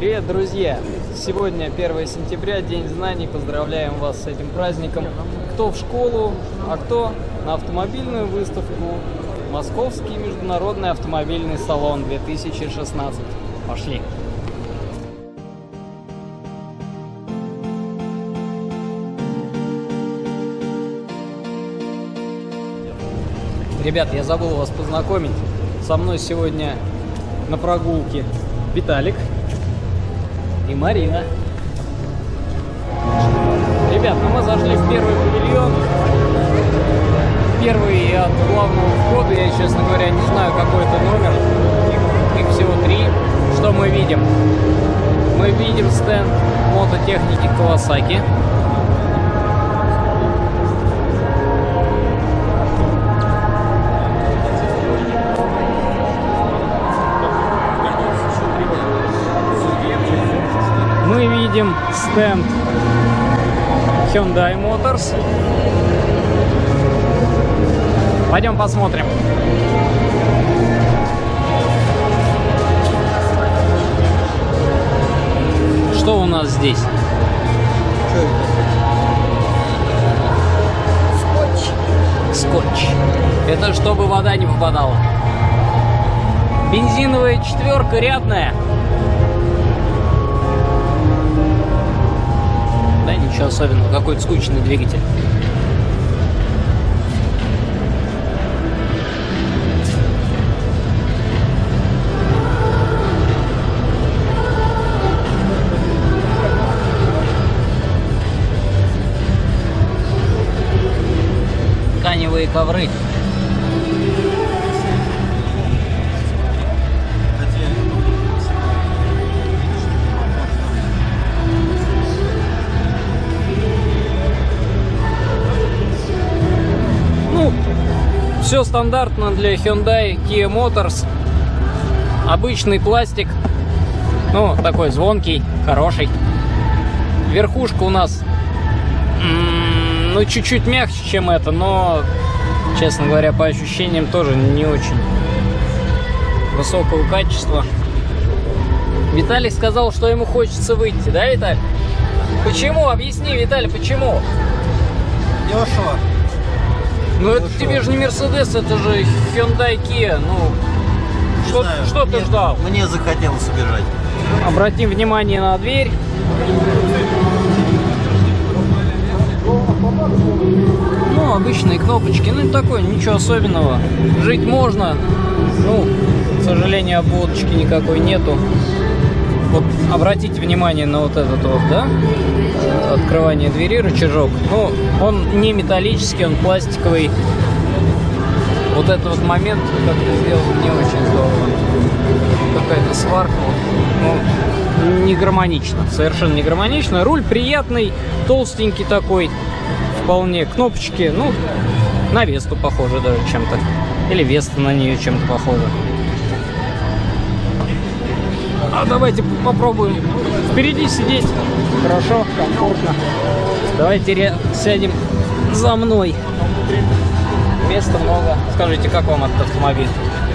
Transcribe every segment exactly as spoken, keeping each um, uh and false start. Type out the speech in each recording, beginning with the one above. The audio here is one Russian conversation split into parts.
Привет, друзья! Сегодня первое сентября, День знаний. Поздравляем вас с этим праздником. Кто в школу, а кто на автомобильную выставку Московский международный автомобильный салон две тысячи шестнадцать. Пошли! Ребят, я забыл вас познакомить. Со мной сегодня на прогулке Виталик и Марина. Ребят, ну мы зашли в первый павильон. Первый от главного входа. Я, честно говоря, не знаю, какой это номер. Их, их всего три. Что мы видим? Мы видим стенд мототехники Kawasaki. Мы видим стенд Hyundai Motors. Пойдем посмотрим. Что у нас здесь? Что это? Скотч. Скотч. Это чтобы вода не попадала. Бензиновая четверка рядная. Да, ничего особенного, какой-то скучный двигатель. Тканевые ковры. Все стандартно для Hyundai Kia Motors. Обычный пластик. Ну, такой звонкий, хороший. Верхушка у нас, ну, чуть-чуть мягче, чем это, но, честно говоря, по ощущениям тоже не очень высокого качества. Виталий сказал, что ему хочется выйти, да, Виталий? Почему? Объясни, Виталий, почему? Дешево. Ну, это тебе же не Мерседес, это же Hyundai Kia. Ну, что, что ты мне, ждал? Мне захотелось убежать. Обратим внимание на дверь. Ну, обычные кнопочки. Ну, такое, ничего особенного. Жить можно. Ну, к сожалению, обводочки никакой нету. Вот обратите внимание на вот этот вот, да? Открывание двери, рычажок. Ну, он не металлический, он пластиковый. Вот этот вот момент как-то сделан не очень здорово. Какая-то сварка. Ну, не гармонично. Совершенно не гармонично. Руль приятный, толстенький такой. Вполне. Кнопочки, ну, на Весту похоже даже чем-то. Или Веста на нее чем-то похожа. А давайте попробуем впереди сидеть. Хорошо, комфортно. Давайте сядем за мной. Места много. Скажите, как вам этот автомобиль?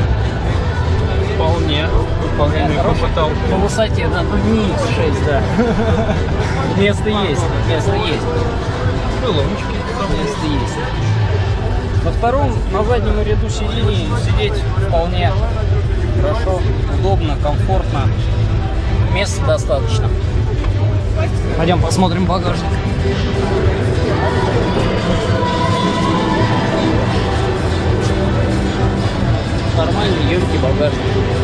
Вполне. Вполне попытал. По высоте, да, ну не икс шесть, да. Место есть, место есть. Крыловочки. Место есть. На втором, на заднем ряду сидений сидеть вполне хорошо, удобно, комфортно. Места достаточно. Пойдем посмотрим багажник. Нормальный, емкий багажник.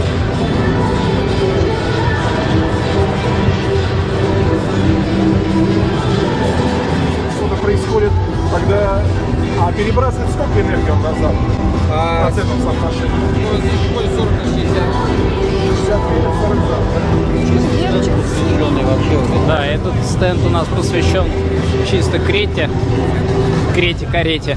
Что-то происходит, когда а, перебрасывает сколько энергии он назад? А, процентном соотношении? Ну, здесь более сорок на шестьдесят. шестьдесят сорок вообще. Да, этот стенд у нас посвящен чисто Крете. Крете-карете.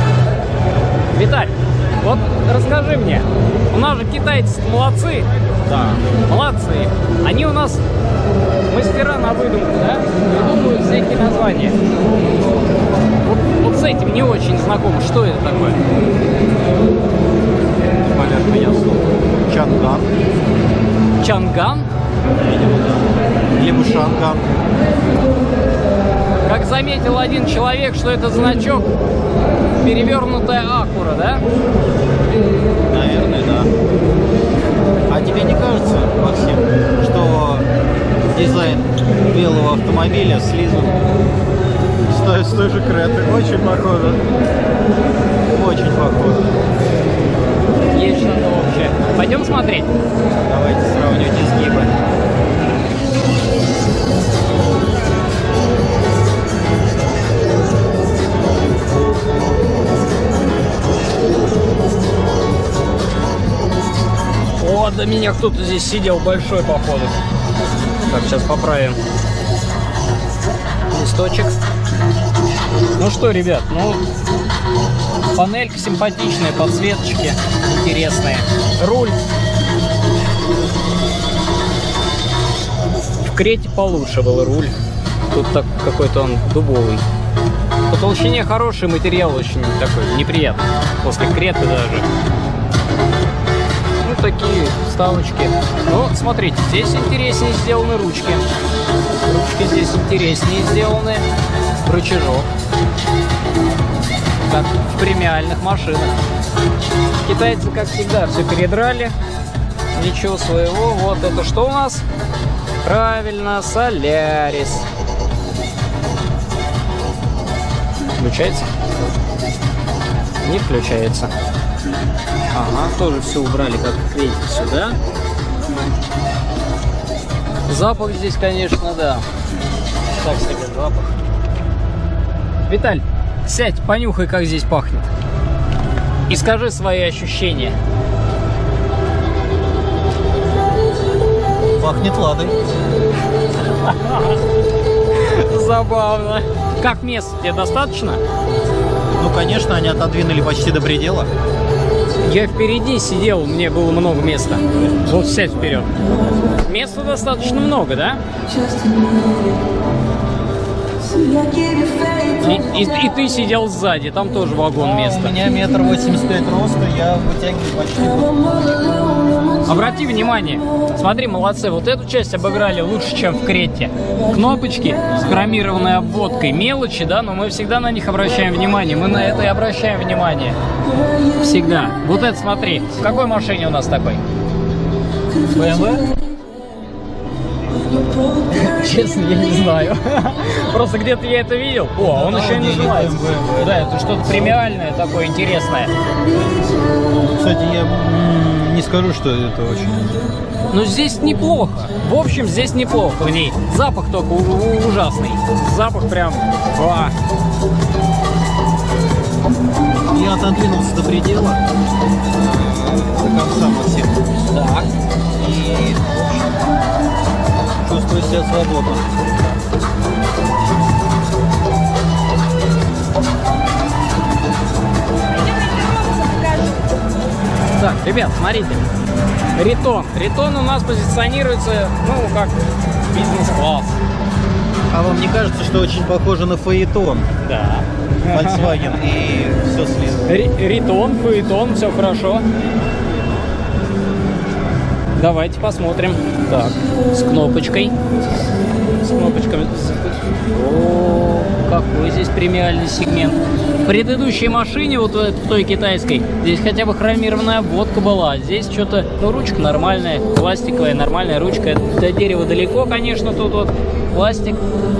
Виталь, вот расскажи мне, у нас же китайцы молодцы, Да, молодцы. Они у нас мастера на выдумку, да? Выдумывают всякие названия. Вот, вот с этим не очень знакомо. Что это такое? Понятно, ясно. Чанган. Чанган? Либо Шанган. Как заметил один человек, что это значок перевернутая акура, да? Наверное, да. А тебе не кажется, Максим, что дизайн белого автомобиля слизан с той, с той же Креты? Очень похоже. Очень похоже. Есть что-то общее. Пойдем смотреть. Давайте сравнивать изгибы. О, до меня кто-то здесь сидел большой, походу. Так, сейчас поправим листочек. Ну что, ребят, ну панелька симпатичная, подсветочки интересные. Руль в Крете получше был руль. Тут так какой-то он дубовый. По толщине хороший материал, очень такой неприятный. После Креты даже. Ну, такие вставочки. Ну, смотрите, здесь интереснее сделаны ручки. Ручки здесь интереснее сделаны. Рычажок. Как в премиальных машинах. Китайцы, как всегда, все передрали. Ничего своего. Вот это что у нас? Правильно, Солярис. Включается? Не включается. Ага, тоже все убрали, как клеить сюда. Запах здесь, конечно, да. Так себе запах. Виталь, сядь, понюхай, как здесь пахнет. И скажи свои ощущения. Пахнет ладой. Забавно. Как мест тебе достаточно? Ну, конечно, они отодвинули почти до предела. Я впереди сидел, мне было много места. Вот сядь вперед. Места достаточно много, да? И, и, и ты сидел сзади, там тоже вагон места. У меня метр восемьдесят пять роста, я вытягиваю почти. Обрати внимание, смотри, молодцы, вот эту часть обыграли лучше, чем в Крете. Кнопочки с хромированной обводкой, мелочи, да, но мы всегда на них обращаем внимание, мы на это и обращаем внимание. Всегда. Вот это смотри, в какой машине у нас такой? бэ эм вэ? Честно, я не знаю. Просто где-то я это видел. О, он еще и называется. Да, это что-то премиальное такое интересное. Кстати, я не скажу, что это очень... Но здесь неплохо. В общем, здесь неплохо в ней. Запах только ужасный. Запах прям... Ва. Я отодвинулся до предела. До конца, Максим. Так. И, в общем, чувствую себя свободно. Так, ребят, смотрите. Ритон. Ритон у нас позиционируется, ну, как бизнес-класс. А вам не кажется, что очень похоже на фаэтон? Да. Volkswagen и все слизано. Ритон, фаэтон, все хорошо. Давайте посмотрим. Так, с кнопочкой. С кнопочками. О, какой здесь премиальный сегмент. В предыдущей машине, вот в той китайской, здесь хотя бы хромированная обводка была. Здесь что-то, ну, ручка нормальная, пластиковая, нормальная ручка. До дерева далеко, конечно, тут вот пластик.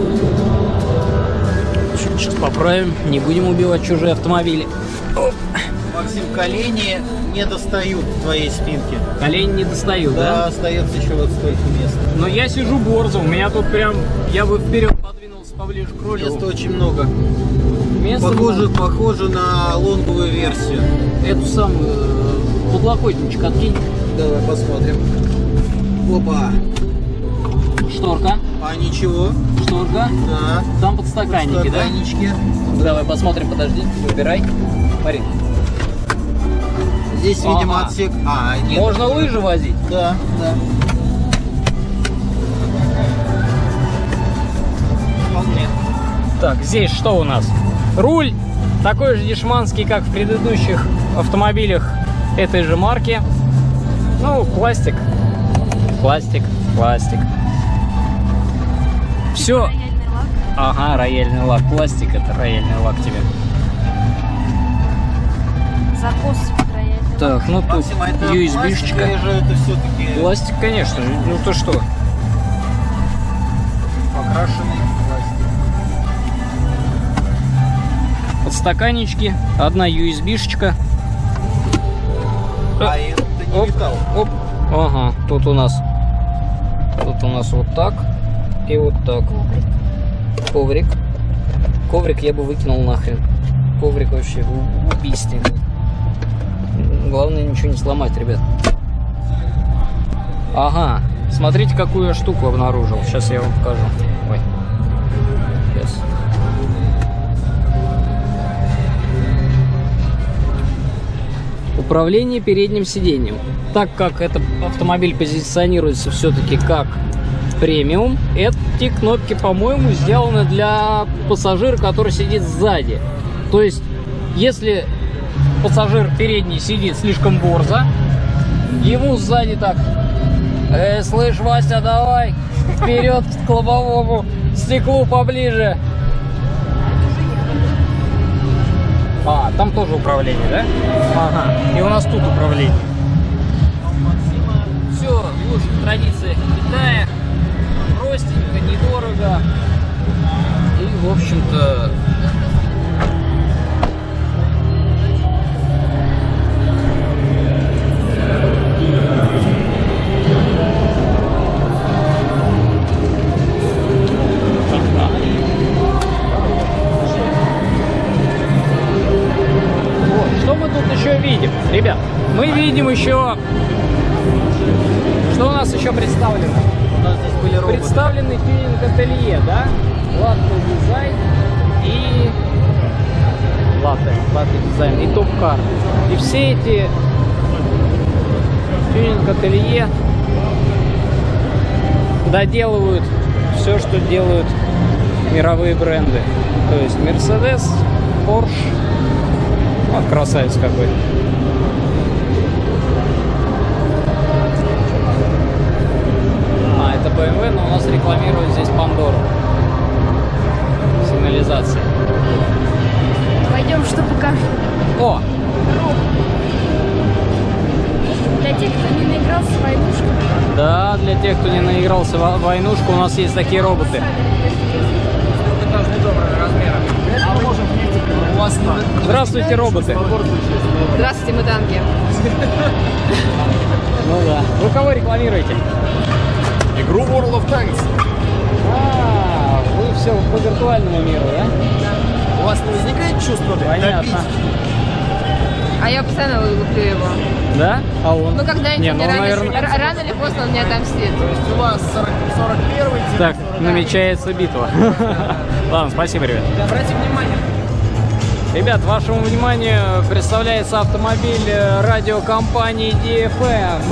Сейчас поправим, не будем убивать чужие автомобили. Оп. Максим, колени не достают твоей спинки. Колени не достают, да? Да, остается еще вот столько места. Но я сижу борзо, у меня тут прям, я бы вперед подвинулся поближе к рулю. Места очень много. Место Похоже, много. похоже на лонговую версию. Эту самую подлокотничек откинь. Давай посмотрим. Опа. Шторка. А ничего. Шторка. Да. Там подстаканники, да? Стаканчики. Давай посмотрим, подожди, выбирай. Смотри. Здесь, видимо, Ага. отсек. А, нет. Можно лыжи возить. Да, да. Вполне. Так, здесь что у нас? Руль такой же дешманский, как в предыдущих автомобилях этой же марки. Ну, пластик. Пластик, пластик. Все. Рояльный лак. Ага, рояльный лак. Пластик — это рояльный лак тебе. Закос рояльный лак. Так, ну тут Максим, а это ю эс пластик би-шечка. или же это все-таки Пластик, конечно. Ну то что? покрашенный пластик? Подстаканнички. Одна ю эс би-шечка. А это не Оп, металл. оп. Ага, тут у нас тут у нас вот так и вот так. Коврик. Коврик я бы выкинул нахрен. Коврик вообще у- убийственный. Главное ничего не сломать, ребят. Ага, смотрите, какую я штуку обнаружил. Сейчас я вам покажу. Ой. Сейчас. Управление передним сиденьем. Так как этот автомобиль позиционируется все-таки как премиум, эти кнопки, по-моему, сделаны для пассажира, который сидит сзади. То есть, если пассажир передний сидит слишком борзо, ему сзади так: «Эй, слышь, Вася, давай вперед к лобовому стеклу поближе». А, там тоже управление, да? Ага. И у нас тут управление. Все в лучших традициях Китая. Простенько, недорого. И, в общем-то, что мы тут еще видим? Ребят, мы видим еще... Что у нас еще представлено? У нас здесь были роботы. Представленный тюнинг-ателье, да? Латте дизайн и... Латте, латте дизайн и топ-кар. И все эти тюнинг-ателье доделывают все, что делают мировые бренды. То есть Mercedes, Porsche. Вот красавец какой. А, это бэ эм вэ, но у нас рекламируют здесь Пандору. Сигнализация. Пойдем, что покажу. О! Для тех, кто не наигрался в войнушку. Да, для тех, кто не наигрался в войнушку, у нас есть такие роботы. Здравствуйте, роботы. Здравствуйте, мы танки. Ну да. Вы кого рекламируете? Игру World of Tanks. А, вы все по виртуальному миру, да? У вас не возникает чувство Понятно. А я постоянно луплю его. Да? А он? Ну, когда-нибудь Не, ну, мне рано, наверное... р- рано или поздно он мне отомстит. То есть у вас сорок первый день. Так, намечается битва. Ладно, спасибо, ребят. Обратите внимание. Ребят, вашему вниманию представляется автомобиль э, радиокомпании ди эф эм.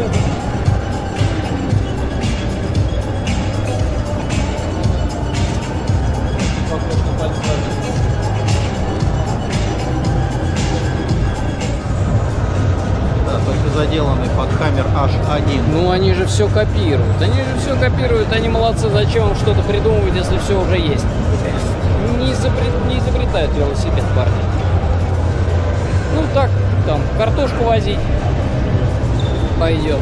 Да, только заделанный под Хаммер эйч один. Ну, они же все копируют. Они же все копируют, они молодцы. Зачем им что-то придумывать, если все уже есть? Не, изобрет- не изобретают велосипед, парни. Ну, так, там, картошку возить пойдет.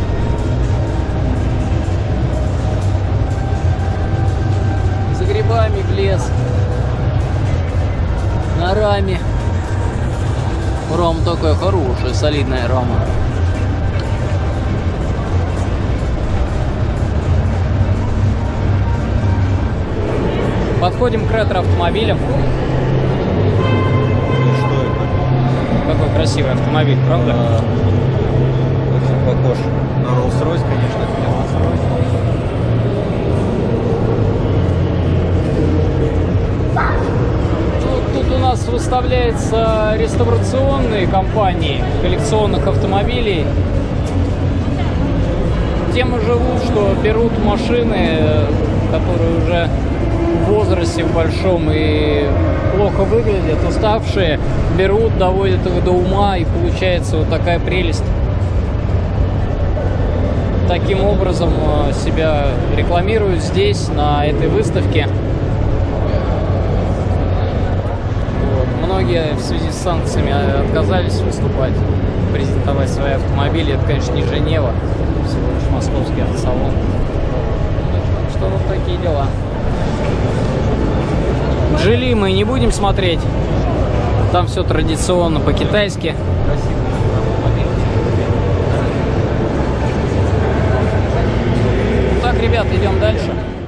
За грибами в лес. На раме. Рама такая хорошая, солидная рама. Подходим к ретро-автомобилям. Что это? Какой красивый автомобиль, правда? Очень похож на Rolls-Royce, конечно, это не Rolls-Royce. Ну, тут у нас выставляется это реставрационные компании коллекционных автомобилей. Тем и живут, что берут машины, которые уже в возрасте в большом и плохо выглядят, уставшие, берут, доводят их до ума, и получается вот такая прелесть. Таким образом себя рекламируют здесь, на этой выставке. Вот. Многие в связи с санкциями отказались выступать, презентовать свои автомобили. Это, конечно, не Женева, всего лишь московский автосалон. Так что вот такие дела. Джили мы не будем смотреть. Там все традиционно по-китайски. Так, ребят, идем дальше.